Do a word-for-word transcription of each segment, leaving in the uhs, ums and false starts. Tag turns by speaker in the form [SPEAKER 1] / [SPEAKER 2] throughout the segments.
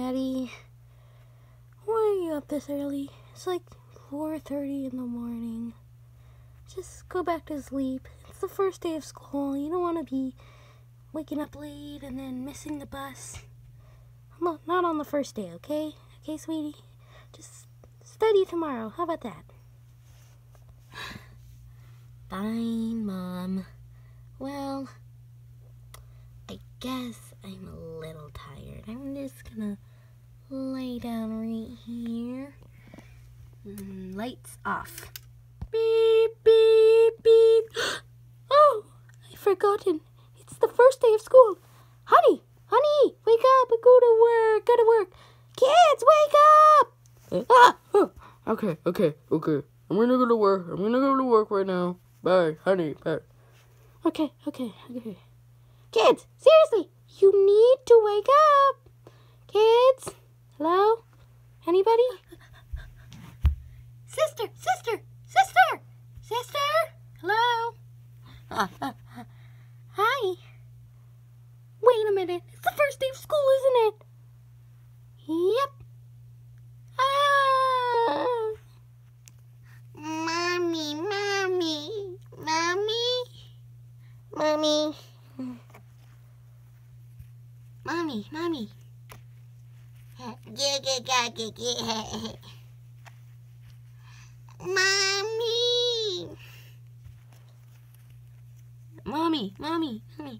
[SPEAKER 1] Maddie. Why are you up this early? It's like four thirty in the morning. Just go back to sleep. It's the first day of school. You don't want to be waking up late and then missing the bus. No, not on the first day, okay? Okay, sweetie? Just study tomorrow. How about that? Fine, Mom. Well, I guess I'm a little tired. I'm just gonna lay down right here. Mm, lights off. Beep, beep, beep. Oh, I've forgotten. It's the first day of school. Honey, honey, wake up. We go to work. Go to work. Kids, wake up. Ah,
[SPEAKER 2] oh, okay, okay, okay. I'm gonna go to work. I'm gonna go to work right now. Bye, honey. Bye.
[SPEAKER 1] Okay, okay, okay. Kids, seriously, you need to wake up. Kids, hello? Anybody? Sister, sister, sister, sister, hello? Uh, uh, uh, hi. Wait a minute. It's the first day of school, isn't it? Yep. Ah.
[SPEAKER 3] Mommy, mommy, mommy, mommy, mommy, mommy. Mommy.
[SPEAKER 1] Mommy, mommy, mommy.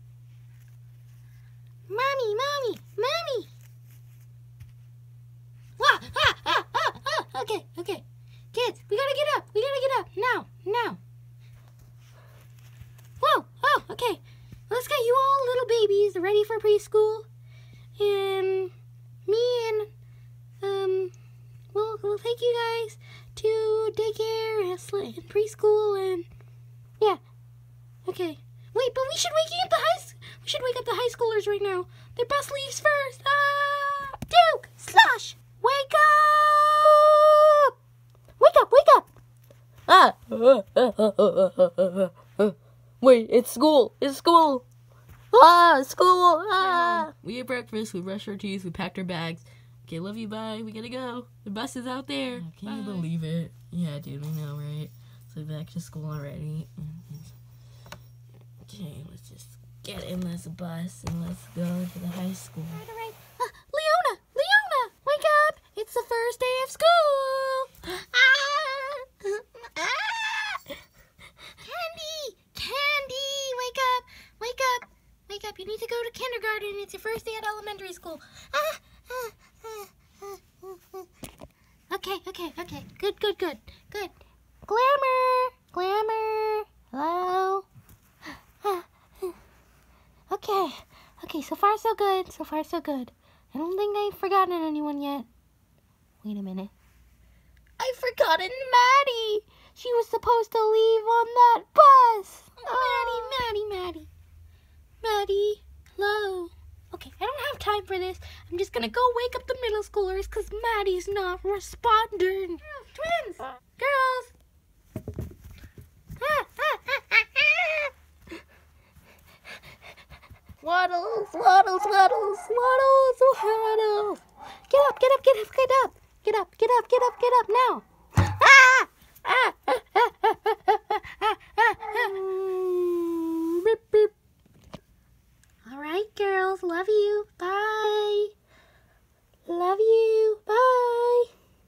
[SPEAKER 1] Mommy, mommy, mommy. Ah, ah, ah, ah, ah. Okay, okay. Kids, we gotta get up. We gotta get up. Now, now. Whoa, oh, okay. Let's get you all little babies ready for preschool. And me and, um, we'll, we'll take you guys to daycare and preschool and, yeah. Okay. Wait, but we should wake up the high, we should wake up the high schoolers right now. Their bus leaves first. Ah! Duke! Slush! Wake up! Wake up, wake up!
[SPEAKER 2] Ah! Wait, it's school. It's school. Ah, school. Ah.
[SPEAKER 4] We ate breakfast. We brushed our teeth. We packed our bags. Okay, love you. Bye. We gotta go. The bus is out there. Can
[SPEAKER 2] Bye.
[SPEAKER 4] you believe it? Yeah, dude. We know, right? So back to school already. Okay, let's just get in this bus and let's go to the high school.
[SPEAKER 1] All right, all right. Uh, Leona, Leona, wake up! It's the first day of school.
[SPEAKER 3] Ah! Ah! Candy, Candy, wake up, wake up, wake up. You need to go to kindergarten. It's your first day at elementary school. Ah! Ah! Ah! Ah! Ah!
[SPEAKER 1] Okay, okay, okay. Good, good, good, good. Glamour, Glamour, hello? Okay, okay, so far so good, so far so good. I don't think I've forgotten anyone yet. Wait a minute. I've forgotten Maddie! She was supposed to leave on that bus! Oh, Maddie, Maddie, Maddie. Maddie, hello. Okay, I don't have time for this. I'm just gonna go wake up the middle schoolers because Maddie's not responding. Oh, twins! Girls! Ah, ah, ah, ah, ah. Waddles, waddles, waddles, waddles, waddles. Get up, get up, get up, get up. Get up, get up, get up, get up now. Ah! Ah! Ah! Ah! Ah! Ah! Ah! Ah! Ah! Beep, beep. All right, girls. Love you. Bye. Love you. Bye.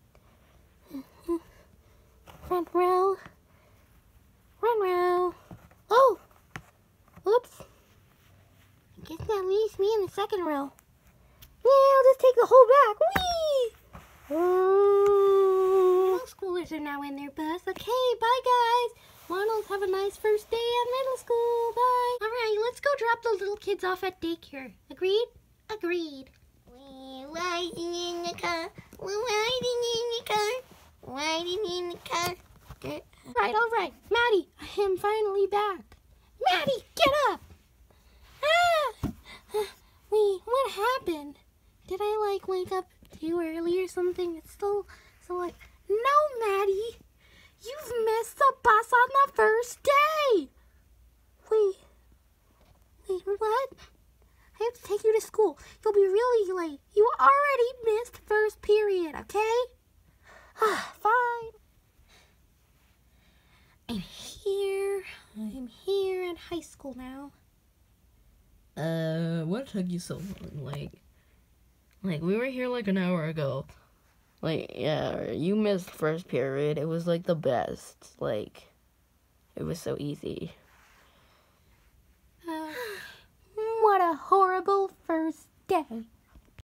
[SPEAKER 1] Front row. Front row. Oh. Oops. I guess that leaves me in the second row. Yeah, I'll just take the whole back. Whee! Middle schoolers are now in their bus. Okay, bye guys. Ronald, have a nice first day at middle school. Bye. All right, let's go drop the little kids off at daycare. Agreed? Agreed.
[SPEAKER 3] We're riding in the car. We're riding in the car. Riding in the car. Good.
[SPEAKER 1] Right, all right. Maddie, I am finally back. Maddie, get up. Ah! Wait, what happened? Did I, like, wake up too early or something? It's still, so like, no, Maddie. You've missed the bus on the first day. Wait. Wait, what? I have to take you to school. You'll be really late. You already
[SPEAKER 3] I'm here. I'm here in high school now.
[SPEAKER 4] Uh, what took you so long? Like, like we were here like an hour ago.
[SPEAKER 2] Like, yeah, you missed first period. It was like the best. Like, it was so easy.
[SPEAKER 3] Uh, what a horrible first day.